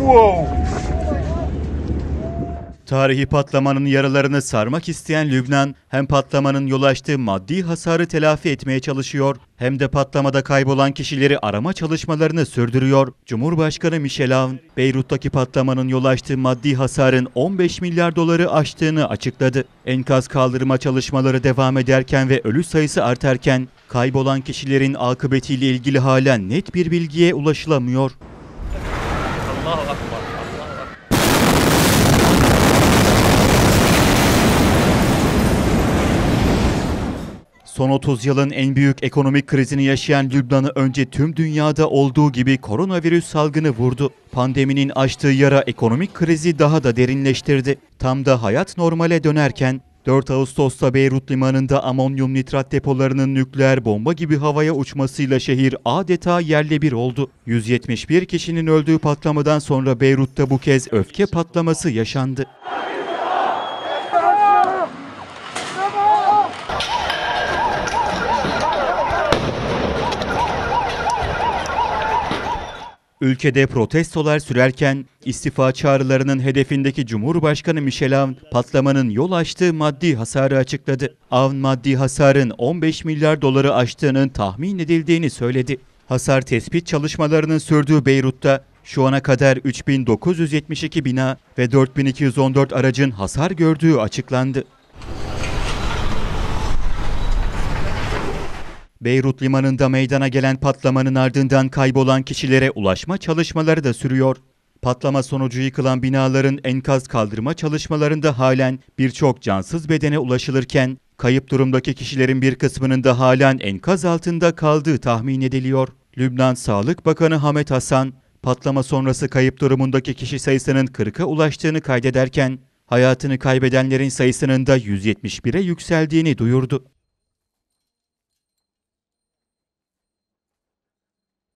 Tarihi patlamanın yaralarını sarmak isteyen Lübnan, hem patlamanın yol açtığı maddi hasarı telafi etmeye çalışıyor, hem de patlamada kaybolan kişileri arama çalışmalarını sürdürüyor. Cumhurbaşkanı Michel Aoun, Beyrut'taki patlamanın yol açtığı maddi hasarın 15 milyar doları aştığını açıkladı. Enkaz kaldırma çalışmaları devam ederken ve ölü sayısı artarken, kaybolan kişilerin akıbetiyle ilgili halen net bir bilgiye ulaşılamıyor. Allahu Akbar. Son 30 yılın en büyük ekonomik krizini yaşayan Lübnan'ı önce tüm dünyada olduğu gibi koronavirüs salgını vurdu. Pandeminin açtığı yara ekonomik krizi daha da derinleştirdi. Tam da hayat normale dönerken 4 Ağustos'ta Beyrut limanında amonyum nitrat depolarının nükleer bomba gibi havaya uçmasıyla şehir adeta yerle bir oldu. 171 kişinin öldüğü patlamadan sonra Beyrut'ta bu kez öfke patlaması yaşandı. Ülkede protestolar sürerken istifa çağrılarının hedefindeki Cumhurbaşkanı Michel Aoun patlamanın yol açtığı maddi hasarı açıkladı. Aoun maddi hasarın 15 milyar doları aştığının tahmin edildiğini söyledi. Hasar tespit çalışmalarının sürdüğü Beyrut'ta şu ana kadar 3972 bina ve 4214 aracın hasar gördüğü açıklandı. Beyrut limanında meydana gelen patlamanın ardından kaybolan kişilere ulaşma çalışmaları da sürüyor. Patlama sonucu yıkılan binaların enkaz kaldırma çalışmalarında halen birçok cansız bedene ulaşılırken, kayıp durumdaki kişilerin bir kısmının da halen enkaz altında kaldığı tahmin ediliyor. Lübnan Sağlık Bakanı Hamet Hasan, patlama sonrası kayıp durumundaki kişi sayısının 40'a ulaştığını kaydederken, hayatını kaybedenlerin sayısının da 171'e yükseldiğini duyurdu.